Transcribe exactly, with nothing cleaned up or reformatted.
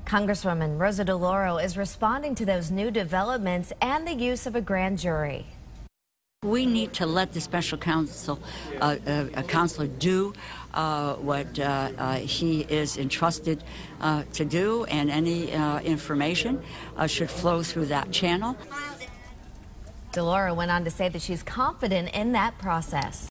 Congresswoman Rosa DeLauro is responding to those new developments and the use of a grand jury. We need to let the special counsel, uh, uh, counselor do uh, what uh, uh, he is entrusted uh, to do, and any uh, information uh, should flow through that channel. DeLauro went on to say that she's confident in that process.